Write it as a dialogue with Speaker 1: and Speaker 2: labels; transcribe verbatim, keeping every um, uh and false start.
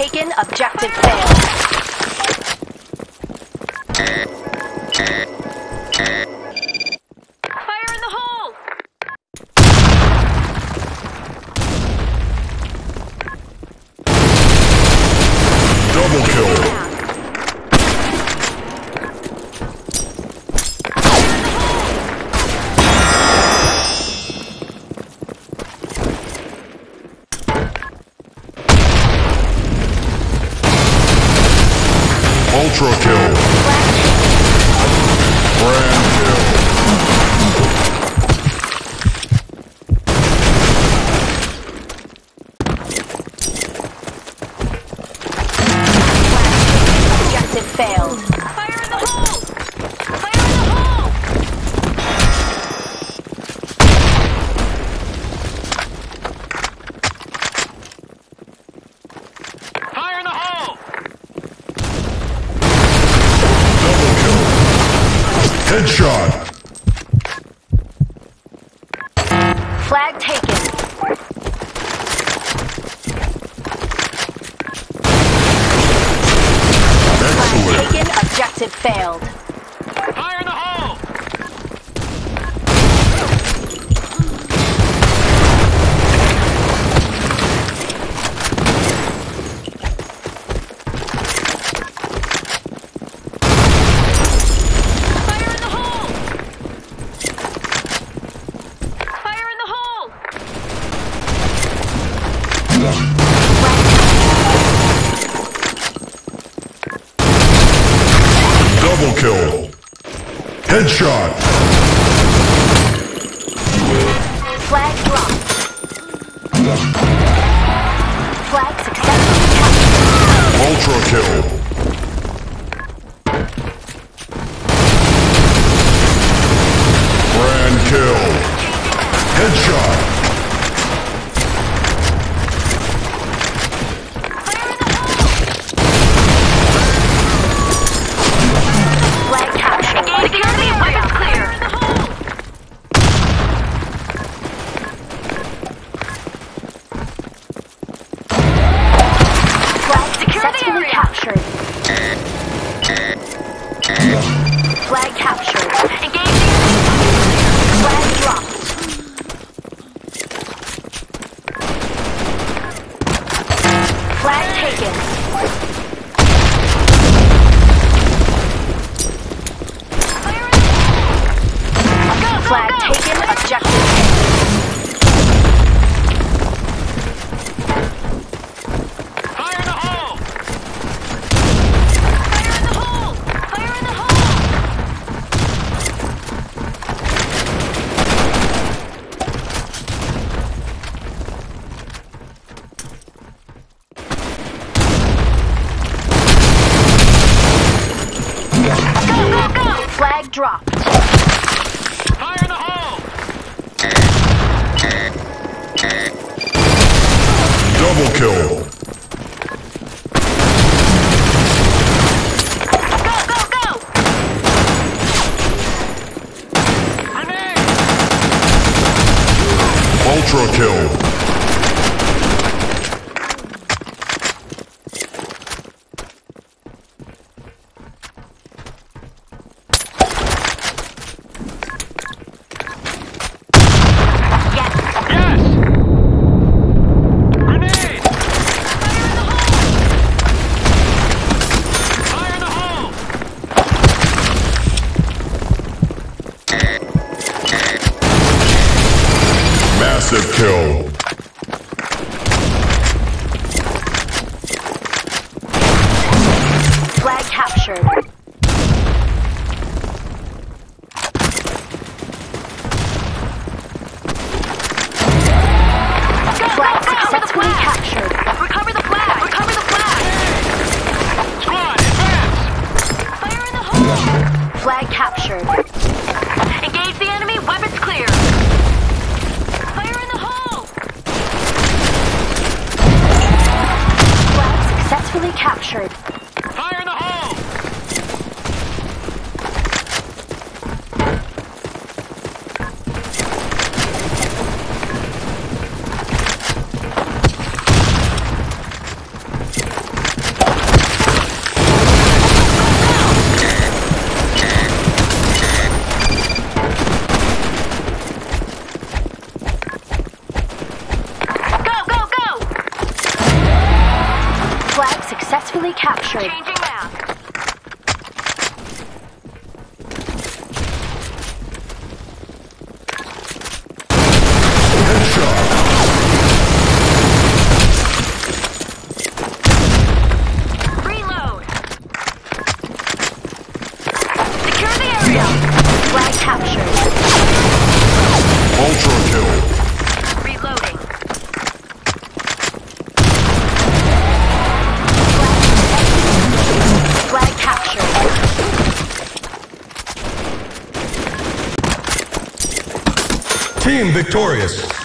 Speaker 1: taken. Objective failed. Fire in the hole!
Speaker 2: Double kill. Ultra kill. Brand kill.
Speaker 1: Objective failed. Fire in the hole! Fire in the hole! Fire in the hole!
Speaker 2: Headshot!
Speaker 1: Flag taken. Flag taken. Objective failed. Fire in the hole!
Speaker 2: Double kill. Headshot.
Speaker 1: Flag dropped. Flag successfully captured.
Speaker 2: Ultra kill. Brand kill. Headshot.
Speaker 1: Flag captured. Engaging. Flag dropped. Flag taken. Flag taken. Objective. Flag dropped. Fire in the hole!
Speaker 2: Double kill.
Speaker 1: Go, go, go! Grenade!
Speaker 2: Ultra kill. Massive kill.
Speaker 1: Flag captured. Flag successfully captured. Recover the flag! Recover the flag! Squad, advance! Fire in the hole! Flag captured. Engage the enemy, weapons clear! Fire in the hole! Flag successfully captured. Fire in the hole! successfully captured. Changing map. Reload. Secure the area. Flag captured.
Speaker 2: Ultra kill.
Speaker 1: Reloading. Flag captured.
Speaker 2: Team victorious.